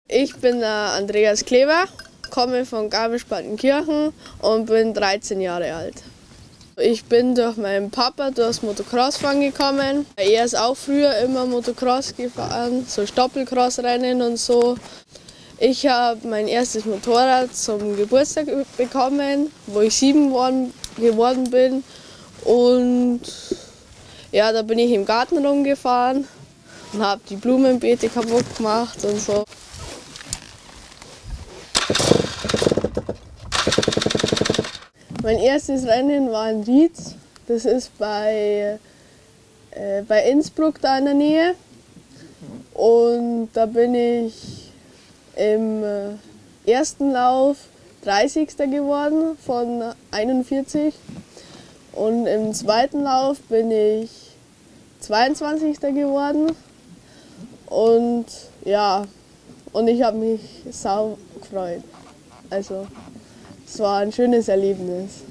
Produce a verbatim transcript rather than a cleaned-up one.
Ich bin der Andreas Kleber, komme von Garmisch-Partenkirchen und bin dreizehn Jahre alt. Ich bin durch meinen Papa durchs Motocrossfahren gekommen. Er ist auch früher immer Motocross gefahren, so Stoppelcross-Rennen und so. Ich habe mein erstes Motorrad zum Geburtstag bekommen, wo ich sieben geworden bin. Und ja, da bin ich im Garten rumgefahren und habe die Blumenbeete kaputt gemacht und so. Mein erstes Rennen war in Rietz, das ist bei, äh, bei Innsbruck da in der Nähe. Und da bin ich im äh, ersten Lauf dreißigster geworden von einundvierzig. Und im zweiten Lauf bin ich zweiundzwanzigster geworden. Und ja, und ich habe mich sau gefreut. Also, es war ein schönes Erlebnis.